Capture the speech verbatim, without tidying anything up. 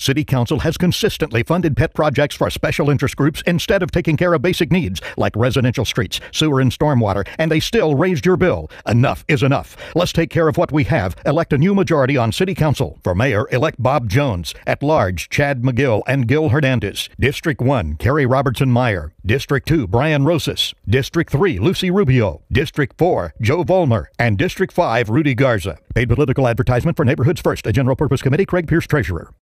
City Council has consistently funded pet projects for special interest groups instead of taking care of basic needs like residential streets, sewer and stormwater, and they still raised your bill. Enough is enough. Let's take care of what we have. Elect a new majority on City Council. For mayor, elect Bob Jones. At large, Chad Magill and Gil Hernandez. District one, Carrie Robertson Meyer. District two, Brian Rosas. District three, Lucy Rubio. District four, Joe Vollmer. And District five, Rudy Garza. Paid political advertisement for Neighborhoods First, a general purpose committee. Craig Pierce, Treasurer.